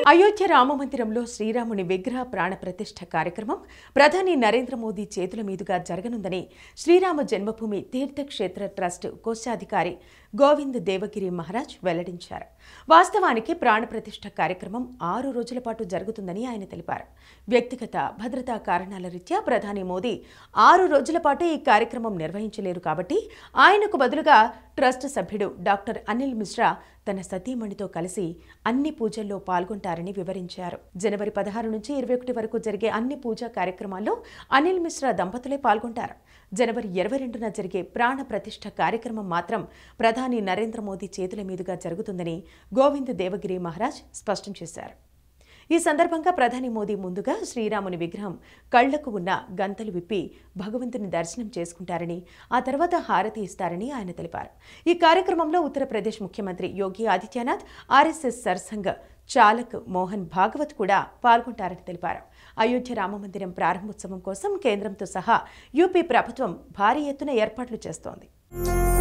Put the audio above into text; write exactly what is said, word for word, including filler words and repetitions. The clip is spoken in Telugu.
అయోధ్య రామమందిరంలో శ్రీరాముని విగ్రహ ప్రాణ ప్రతిష్ఠ కార్యక్రమం ప్రధాని నరేంద్ర మోదీ చేతుల మీదుగా జరగనుందని శ్రీరామ జన్మభూమి తీర్థక్షేత్ర ట్రస్ట్ కోశాధికారి గోవింద్ దేవగిరి మహారాజ్ వెల్లడించారు. వాస్తవానికి ప్రాణ ప్రతిష్ఠ కార్యక్రమం ఆరు రోజుల పాటు జరుగుతుందని ఆయన తెలిపారు. వ్యక్తిగత భద్రతా కారణాల రీత్యా ప్రధాని మోదీ ఆరు రోజుల పాటు ఈ కార్యక్రమం నిర్వహించలేరు కాబట్టి ఆయనకు బదులుగా ట్రస్ట్ సభ్యుడు డాక్టర్ అనిల్ మిశ్రా తన సతీమణితో కలిసి అన్ని పూజల్లో పాల్గొంటారని వివరించారు. జనవరి పదహారు నుంచి ఇరవై ఒకటి వరకు జరిగే అన్ని పూజా కార్యక్రమాల్లో అనిల్ మిశ్రా దంపతులే పాల్గొంటారు. జనవరి ఇరవై రెండున జరిగే ప్రాణ ప్రతిష్ఠ కార్యక్రమం మాత్రం ప్రధాని నరేంద్ర మోదీ చేతుల మీదుగా జరుగుతుందని గోవింద్ దేవగిరి మహారాజ్ స్పష్టం చేశారు. ఈ సందర్భంగా ప్రధాని మోదీ ముందుగా శ్రీరాముని విగ్రహం కళ్లకు ఉన్న గంతలు విప్పి భగవంతుని దర్శనం చేసుకుంటారని, ఆ తర్వాత హారతి ఇస్తారని ఆయన తెలిపారు. ఈ కార్యక్రమంలో ఉత్తరప్రదేశ్ ముఖ్యమంత్రి యోగి ఆదిత్యనాథ్, ఆర్ఎస్ఎస్ సర్సంఘ్ చాలక్ మోహన్ భాగవత్ కూడా పాల్గొంటారని తెలిపారు. అయోధ్య రామమందిరం ప్రారంభోత్సవం కోసం కేంద్రంతో సహా యూపీ ప్రభుత్వం భారీ ఎత్తున ఏర్పాట్లు చేస్తోంది.